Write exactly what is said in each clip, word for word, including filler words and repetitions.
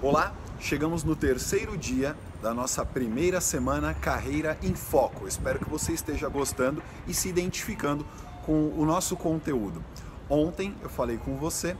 Olá, chegamos no terceiro dia da nossa primeira semana Carreira em Foco. Espero que você esteja gostando e se identificando com o nosso conteúdo. Ontem eu falei com você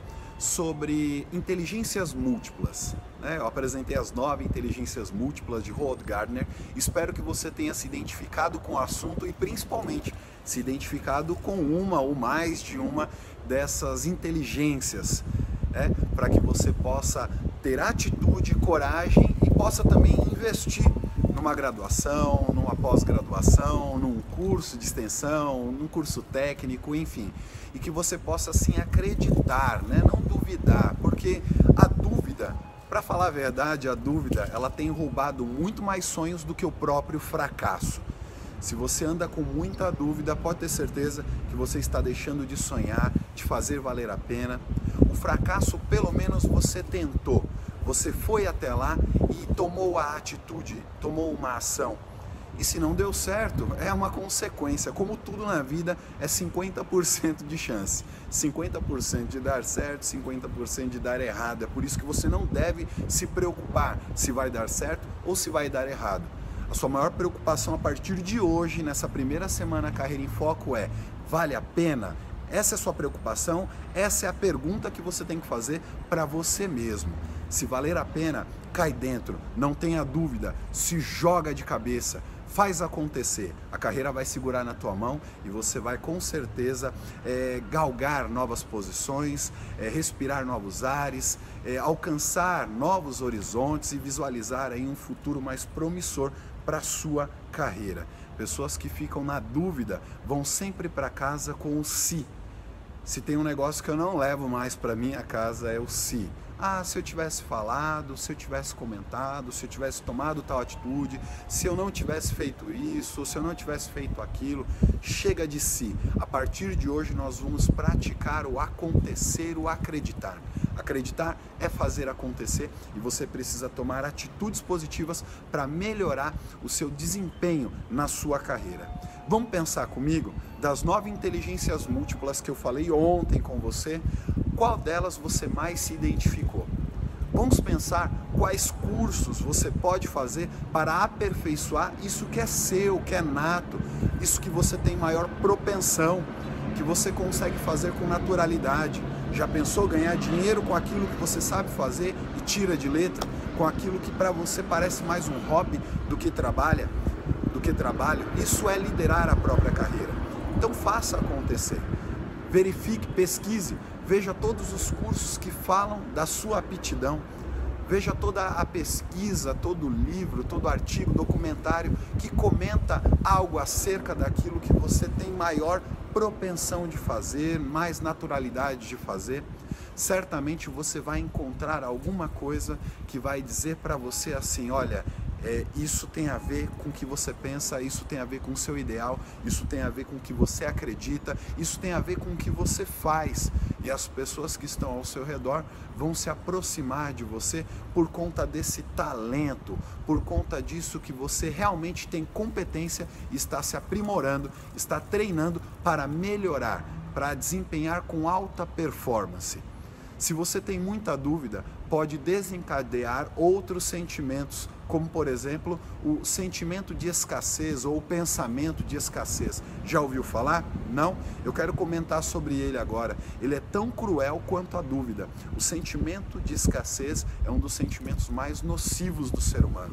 sobre inteligências múltiplas, né? Eu apresentei as nove inteligências múltiplas de Howard Gardner. Espero que você tenha se identificado com o assunto e principalmente se identificado com uma ou mais de uma dessas inteligências, né? Para que você possa ter atitude, coragem e possa também investir numa graduação, numa pós-graduação, num curso de extensão, num curso técnico, enfim. E que você possa assim acreditar, né? Não duvidar, porque a dúvida, para falar a verdade, a dúvida, ela tem roubado muito mais sonhos do que o próprio fracasso. Se você anda com muita dúvida, pode ter certeza que você está deixando de sonhar, de fazer valer a pena. O fracasso, pelo menos você tentou. Você foi até lá e tomou a atitude, tomou uma ação. E se não deu certo, é uma consequência. Como tudo na vida, é cinquenta por cento de chance. cinquenta por cento de dar certo, cinquenta por cento de dar errado. É por isso que você não deve se preocupar se vai dar certo ou se vai dar errado. A sua maior preocupação a partir de hoje, nessa primeira semana Carreira em Foco, é: vale a pena? Essa é a sua preocupação, essa é a pergunta que você tem que fazer para você mesmo. Se valer a pena, cai dentro, não tenha dúvida, se joga de cabeça, faz acontecer. A carreira vai segurar na tua mão e você vai com certeza é, galgar novas posições, é, respirar novos ares, é, alcançar novos horizontes e visualizar aí um futuro mais promissor para a sua carreira. Pessoas que ficam na dúvida vão sempre para casa com o se. Se tem um negócio que eu não levo mais para minha casa é o se. Ah, se eu tivesse falado, se eu tivesse comentado, se eu tivesse tomado tal atitude, se eu não tivesse feito isso, se eu não tivesse feito aquilo. Chega de si. A partir de hoje nós vamos praticar o acontecer, o acreditar. Acreditar é fazer acontecer e você precisa tomar atitudes positivas para melhorar o seu desempenho na sua carreira. Vamos pensar comigo das nove inteligências múltiplas que eu falei ontem com você, qual delas você mais se identificou? Vamos pensar quais cursos você pode fazer para aperfeiçoar isso que é seu, que é nato, isso que você tem maior propensão, que você consegue fazer com naturalidade. Já pensou ganhar dinheiro com aquilo que você sabe fazer e tira de letra? Com aquilo que para você parece mais um hobby do que trabalha, do que trabalho? Isso é liderar a própria carreira. Então faça acontecer. Verifique, pesquise, veja todos os cursos que falam da sua aptidão. Veja toda a pesquisa, todo o livro, todo o artigo, documentário que comenta algo acerca daquilo que você tem maior propensão de fazer, mais naturalidade de fazer. Certamente você vai encontrar alguma coisa que vai dizer para você assim: olha, é, isso tem a ver com o que você pensa, isso tem a ver com o seu ideal, isso tem a ver com o que você acredita, isso tem a ver com o que você faz. E as pessoas que estão ao seu redor vão se aproximar de você por conta desse talento, por conta disso que você realmente tem competência e está se aprimorando, está treinando para melhorar, para desempenhar com alta performance. Se você tem muita dúvida, pode desencadear outros sentimentos, como por exemplo o sentimento de escassez ou o pensamento de escassez. Já ouviu falar? Não? Eu quero comentar sobre ele agora. Ele é tão cruel quanto a dúvida. O sentimento de escassez é um dos sentimentos mais nocivos do ser humano.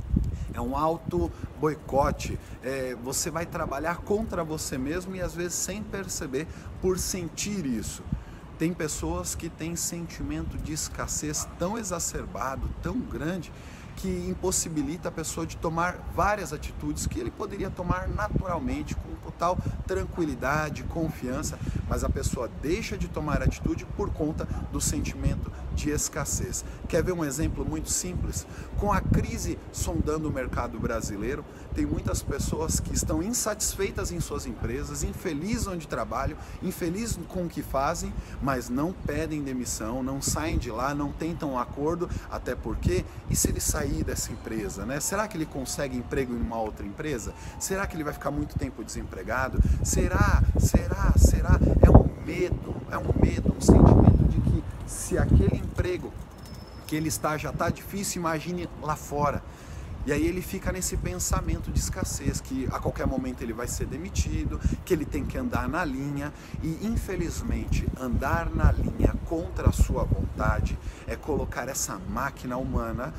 É um auto-boicote, é, você vai trabalhar contra você mesmo e às vezes sem perceber por sentir isso. Tem pessoas que têm sentimento de escassez tão exacerbado, tão grande, que impossibilita a pessoa de tomar várias atitudes que ele poderia tomar naturalmente, com total tranquilidade, confiança, mas a pessoa deixa de tomar atitude por conta do sentimento de escassez. Quer ver um exemplo muito simples? Com a crise sondando o mercado brasileiro, tem muitas pessoas que estão insatisfeitas em suas empresas, infelizes onde trabalham, infelizes com o que fazem, mas não pedem demissão, não saem de lá, não tentam um acordo, até porque, e se ele sair dessa empresa, né? Será que ele consegue emprego em uma outra empresa? Será que ele vai ficar muito tempo desempregado? Será? Será? Será? É um medo, é um medo, um sentimento de que se aquele emprego que que ele está já está difícil, imagine lá fora. E aí ele fica nesse pensamento de escassez, que a qualquer momento ele vai ser demitido, que ele tem que andar na linha. E infelizmente andar na linha contra a sua vontade é colocar essa máquina humana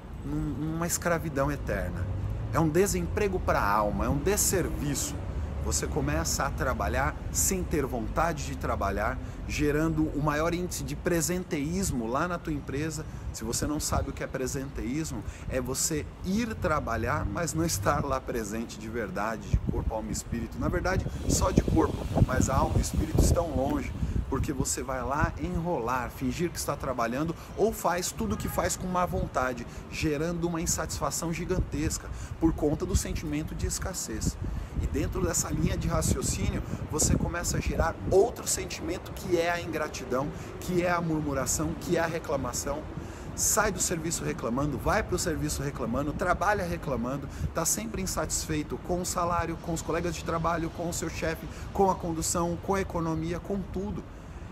numa escravidão eterna. É um desemprego para a alma, é um desserviço. Você começa a trabalhar sem ter vontade de trabalhar, gerando o maior índice de presenteísmo lá na tua empresa. Se você não sabe o que é presenteísmo, é você ir trabalhar, mas não estar lá presente de verdade, de corpo, alma e espírito. Na verdade, só de corpo, mas a alma e o espírito estão longe, porque você vai lá enrolar, fingir que está trabalhando, ou faz tudo o que faz com má vontade, gerando uma insatisfação gigantesca por conta do sentimento de escassez. E dentro dessa linha de raciocínio, você começa a gerar outro sentimento, que é a ingratidão, que é a murmuração, que é a reclamação. Sai do serviço reclamando, vai para o serviço reclamando, trabalha reclamando, está sempre insatisfeito com o salário, com os colegas de trabalho, com o seu chefe, com a condução, com a economia, com tudo.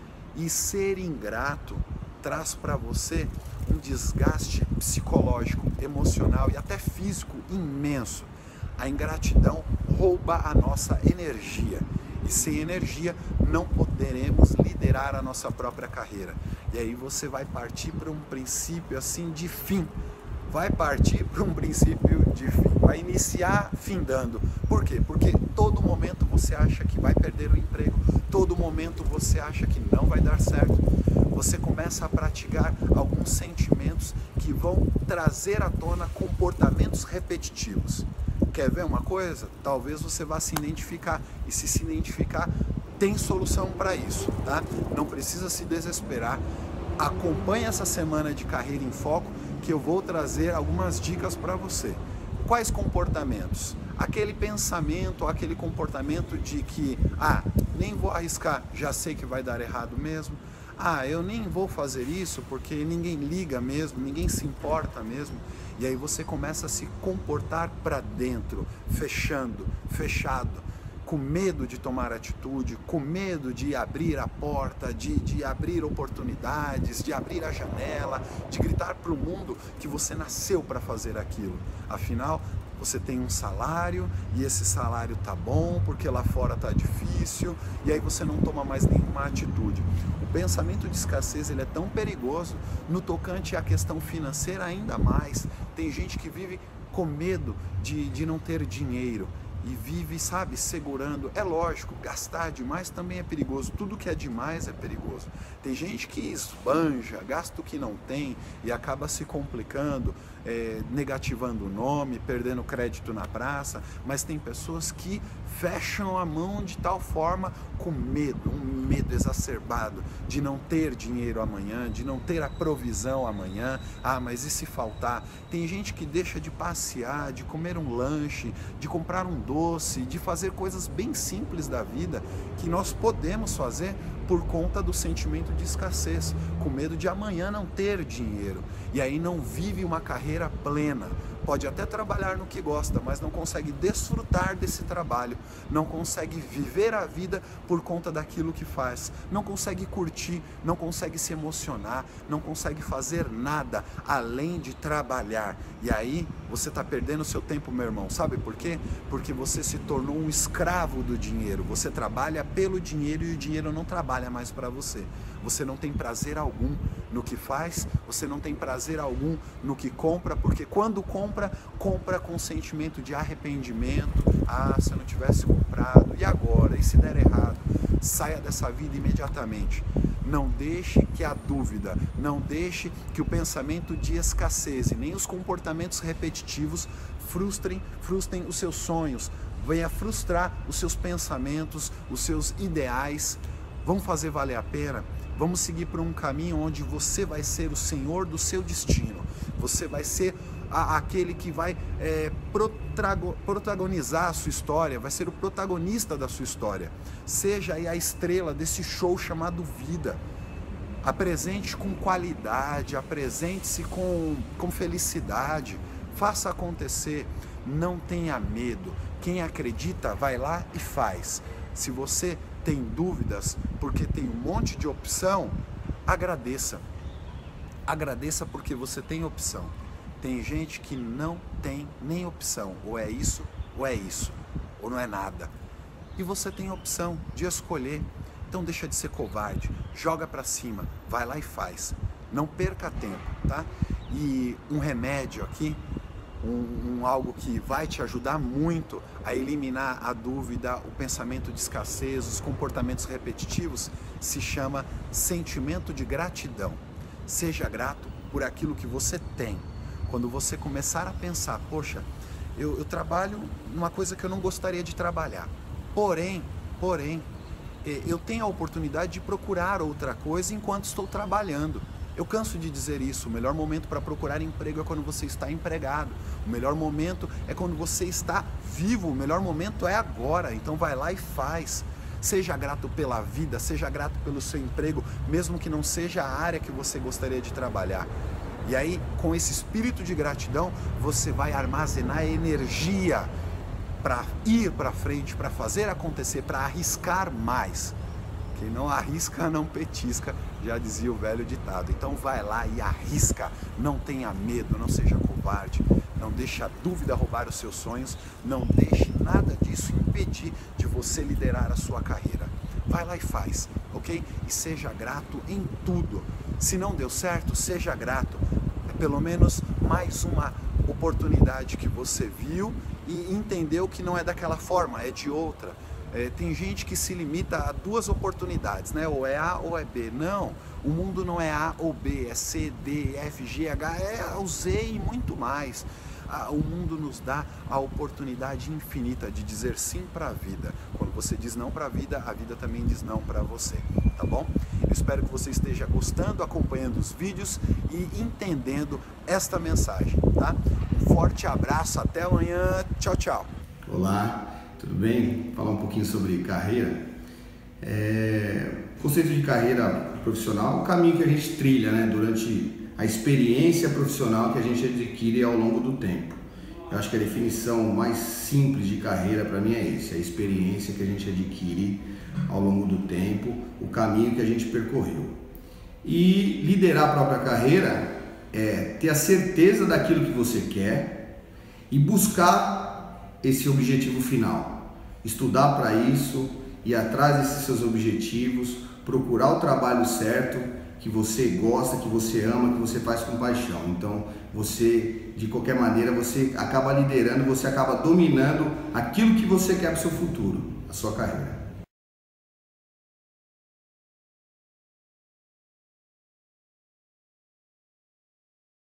E ser ingrato traz para você um desgaste psicológico, emocional e até físico imenso. A ingratidão rouba a nossa energia, e sem energia não poderemos liderar a nossa própria carreira. E aí você vai partir para um princípio assim de fim, vai partir para um princípio de fim, vai iniciar findando. Por quê? Porque todo momento você acha que vai perder o emprego, todo momento você acha que não vai dar certo. Você começa a praticar alguns sentimentos que vão trazer à tona comportamentos repetitivos. Quer ver uma coisa? Talvez você vá se identificar, e se se identificar, tem solução para isso, tá? Não precisa se desesperar. Acompanhe essa semana de Carreira em Foco, que eu vou trazer algumas dicas para você. Quais comportamentos? Aquele pensamento, aquele comportamento de que, ah, nem vou arriscar, já sei que vai dar errado mesmo. Ah, eu nem vou fazer isso porque ninguém liga mesmo, ninguém se importa mesmo. E aí você começa a se comportar para dentro, fechando, fechado, com medo de tomar atitude, com medo de abrir a porta, de, de abrir oportunidades, de abrir a janela, de gritar para o mundo que você nasceu para fazer aquilo. Afinal, você tem um salário e esse salário tá bom porque lá fora tá difícil, e aí você não toma mais nenhuma atitude. O pensamento de escassez ele é tão perigoso, no tocante à questão financeira ainda mais. Tem gente que vive com medo de, de não ter dinheiro e vive, sabe, segurando. É lógico, gastar demais também é perigoso, tudo que é demais é perigoso. Tem gente que esbanja, gasta o que não tem e acaba se complicando, é, negativando o nome, perdendo crédito na praça, mas tem pessoas que fecham a mão de tal forma, com medo, um medo exacerbado de não ter dinheiro amanhã, de não ter a provisão amanhã. Ah, mas e se faltar? Tem gente que deixa de passear, de comer um lanche, de comprar um doce, de fazer coisas bem simples da vida que nós podemos fazer por conta do sentimento de escassez, com medo de amanhã não ter dinheiro, e aí não vive uma carreira plena. Pode até trabalhar no que gosta, mas não consegue desfrutar desse trabalho, não consegue viver a vida por conta daquilo que faz, não consegue curtir, não consegue se emocionar, não consegue fazer nada além de trabalhar. E aí você está perdendo o seu tempo, meu irmão. Sabe por quê? Porque você se tornou um escravo do dinheiro. Você trabalha pelo dinheiro e o dinheiro não trabalha mais para você. Você não tem prazer algum no que faz, você não tem prazer algum no que compra, porque quando compra, compra com sentimento de arrependimento. Ah, se eu não tivesse comprado, e agora? E se der errado? Saia dessa vida imediatamente. Não deixe que a dúvida, não deixe que o pensamento de escassez e nem os comportamentos repetitivos frustrem, frustrem os seus sonhos, venha frustrar os seus pensamentos, os seus ideais. Vamos fazer valer a pena? Vamos seguir por um caminho onde você vai ser o senhor do seu destino. Você vai ser a, aquele que vai é, protago, protagonizar a sua história, vai ser o protagonista da sua história. Seja aí a estrela desse show chamado vida. Apresente com qualidade, apresente-se com, com felicidade, faça acontecer, não tenha medo. Quem acredita, vai lá e faz. Se você tem dúvidas, porque tem um monte de opção, agradeça. Agradeça porque você tem opção. Tem gente que não tem nem opção, ou é isso, ou é isso, ou não é nada. E você tem a opção de escolher. Então deixa de ser covarde, joga pra cima, vai lá e faz. Não perca tempo, tá? E um remédio aqui, um, um algo que vai te ajudar muito a eliminar a dúvida, o pensamento de escassez, os comportamentos repetitivos, se chama sentimento de gratidão. Seja grato por aquilo que você tem. Quando você começar a pensar, poxa, eu, eu trabalho numa coisa que eu não gostaria de trabalhar, porém, porém, eu tenho a oportunidade de procurar outra coisa enquanto estou trabalhando. Eu canso de dizer isso, o melhor momento para procurar emprego é quando você está empregado. O melhor momento é quando você está vivo, o melhor momento é agora, então vai lá e faz. Seja grato pela vida, seja grato pelo seu emprego, mesmo que não seja a área que você gostaria de trabalhar. E aí, com esse espírito de gratidão, você vai armazenar energia para ir para frente, para fazer acontecer, para arriscar mais. Quem não arrisca, não petisca, já dizia o velho ditado. Então vai lá e arrisca, não tenha medo, não seja covarde, não deixe a dúvida roubar os seus sonhos, não deixe nada disso impedir de você liderar a sua carreira. Vai lá e faz, ok? E seja grato em tudo. Se não deu certo, seja grato. É pelo menos mais uma oportunidade que você viu e entendeu que não é daquela forma, é de outra. É, tem gente que se limita a duas oportunidades, né? Ou é A ou é B. Não, o mundo não é A ou B, é C, D, F, G, H, é o Z e muito mais. Ah, o mundo nos dá a oportunidade infinita de dizer sim para a vida. Quando você diz não para a vida, a vida também diz não para você, tá bom? Eu espero que você esteja gostando, acompanhando os vídeos e entendendo esta mensagem, tá? Um forte abraço, até amanhã, tchau, tchau. Olá, tudo bem? Falar um pouquinho sobre carreira. É... Conceito de carreira profissional, o caminho que a gente trilha, né, durante a experiência profissional que a gente adquire ao longo do tempo. Eu acho que a definição mais simples de carreira para mim é esse, a experiência que a gente adquire ao longo do tempo, o caminho que a gente percorreu. E liderar a própria carreira é ter a certeza daquilo que você quer e buscar esse objetivo final. Estudar para isso, ir atrás desses seus objetivos, procurar o trabalho certo, que você gosta, que você ama, que você faz com paixão. Então, você, de qualquer maneira, você acaba liderando, você acaba dominando aquilo que você quer para o seu futuro, a sua carreira.